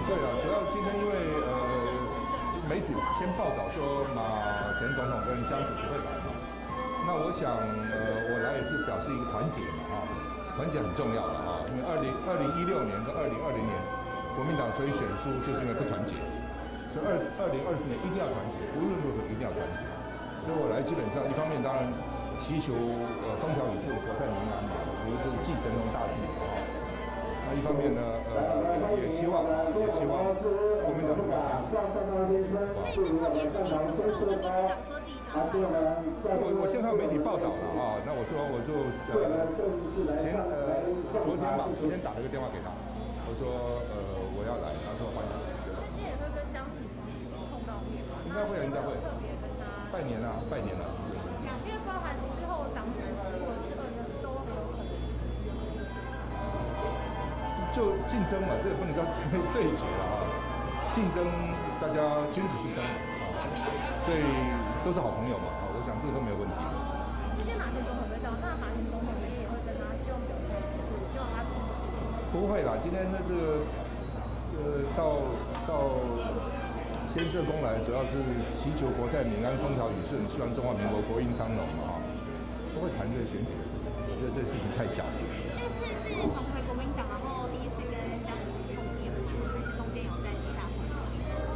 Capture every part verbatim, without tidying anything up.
对啊，主要今天因为呃媒体先报道说马前总统跟江子不会来嘛，那我想呃我来也是表示一个团结嘛哈，团结很重要的哈，因为二零二零一六年跟二零二零年国民党所以选输就是因为不团结，所以二二零二四年一定要团结，无论如何一定要团结。所以我来基本上一方面当然祈求呃风调雨顺、国泰民安嘛，比如这个祭神农大帝啊。那一方面呢，呃，也希望也希望国民党能够团结。 所以这后面是民主党跟民进党说自己想法。 我我现在有媒体报道了啊，那我说我就呃前呃昨天吧，昨天打了个电话给他，我说呃我要来，他说欢迎。 今天也会跟江启臣碰到面吗？ 应该会，应该会。拜年啊，拜年了。 两因为包含最后党主席或者是二零二四都很有可能是就竞争嘛，这也不能叫对决了啊。竞争，大家君子必争啊，所以都是好朋友嘛啊，我想这个都没有问题。 今天马前总统会到，那马前总统今天也会跟他希望表态，就是希望他支持。 不会啦，今天那个呃到到先社公来，主要是祈求国泰民安、风调雨顺，希望中华民国国运昌隆嘛啊，不会谈这个选举的事情，我觉得这事情太小了。 这次是重回国民党，然后第一次跟江主席碰面，还是中间有在私下碰面？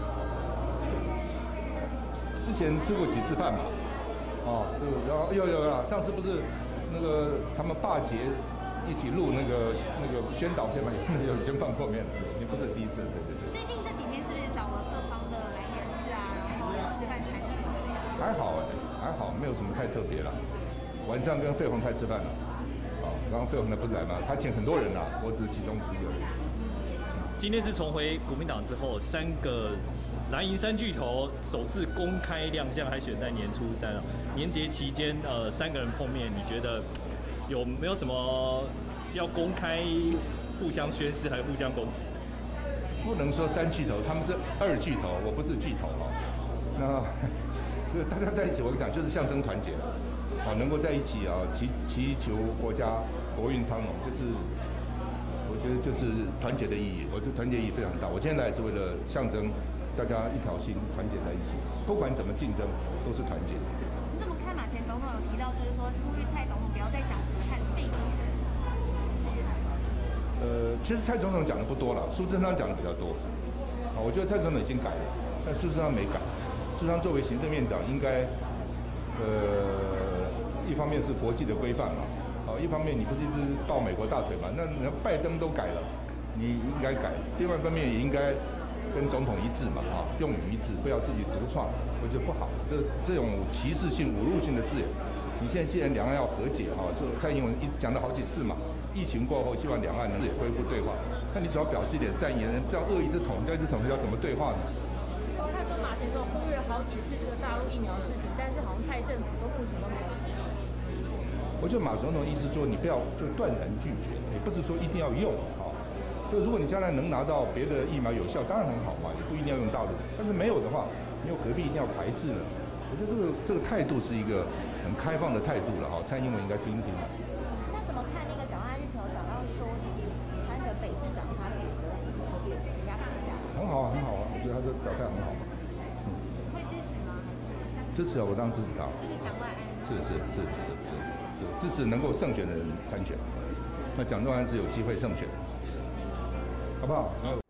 之前吃过几次饭嘛，哦，这个然后有有了，上次不是那个他们霸捷一起录那个那个宣导片嘛，有已经碰过面了，已经不是第一次，对对对。 最近这几天是找了各方的来人士啊，然后吃饭餐叙。 还好哎，还好，没有什么太特别了。晚上跟费鸿泰吃饭了，哦，刚刚费鸿泰不是来吗？他请很多人啦，我只是其中之一而已。 今天是重回国民党之后，三个蓝营三巨头首次公开亮相，还选在年初三啊。年节期间，呃，三个人碰面，你觉得有没有什么要公开互相宣誓，还是互相恭喜？ 不能说三巨头，他们是二巨头，我不是巨头哦。那就大家在一起，我跟你讲，就是象征团结，好，能够在一起啊，祈祈求国家国运昌隆，就是。我觉得就是团结的意义，我觉得团结意义非常大。我今天来是为了象征大家一条心，团结在一起，不管怎么竞争，都是团结。 你怎么看马前总统有提到，就是说呼吁蔡总统不要再讲看地点这件事情？ 呃，其实蔡总统讲的不多了，苏贞昌讲的比较多。啊，我觉得蔡总统已经改了，但苏贞昌没改。苏贞昌作为行政院长，应该呃，一方面是国际的规范嘛。哦，一方面你不是一直抱美国大腿嘛？那那拜登都改了，你应该改。另外一方面也应该跟总统一致嘛，啊，用语一致，不要自己独创，我觉得不好。这这种歧视性、侮辱性的字眼，你现在既然两岸要和解啊，是蔡英文一讲了好几次嘛，疫情过后希望两岸能也恢复对话，那你只要表示一点善意，这样恶意之统，恶意之统要怎么对话呢？ 他说马前总统呼吁了好几次这个大陆疫苗事情，但是好像蔡政府都目前都没有做。 我觉得马总统意思说，你不要就断然拒绝，也不是说一定要用啊。就如果你将来能拿到别的疫苗有效，当然很好嘛，也不一定要用大陆。但是没有的话，你又何必一定要排斥呢？我觉得这个这个态度是一个很开放的态度了哈。蔡英文应该听一听。 那怎么看那个蒋万日前有讲到说，就是参选北市长他给的特别人家评价？ 很好啊，很好啊，我觉得他这表态很好。 嗯，会支持吗？ 支持啊，我当然支持他。 支持蒋万安。 是是是是是。支持能够胜选的人参选，那蒋万安是有机会胜选，好不好？